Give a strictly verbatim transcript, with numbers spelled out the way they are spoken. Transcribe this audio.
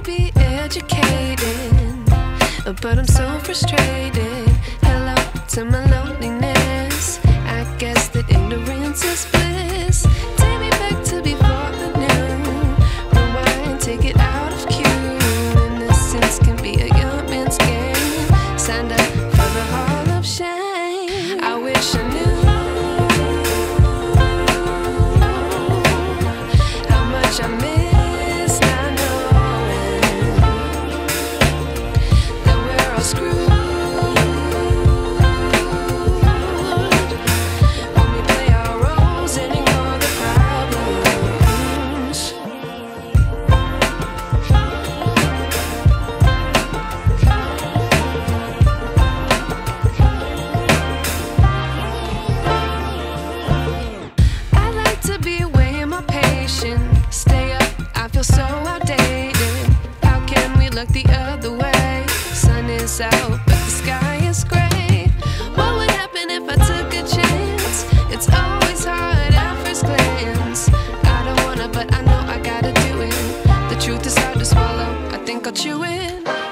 be educated, but I'm so frustrated. Hello to my loneliness. I guess that ignorance is bliss. Take me back to before I knew. Rewind, take it out of cue. Innocence can be a young man's game. Signed up for the hall of shame. I wish I knew how much I miss not knowing that we're all screwed. Stay up, I feel so outdated. How can we look the other way? Sun is out, but the sky is gray. What would happen if I took a chance? It's always hard at first glance. I don't wanna, but I know I gotta do it. The truth is hard to swallow, I think I'll chew it.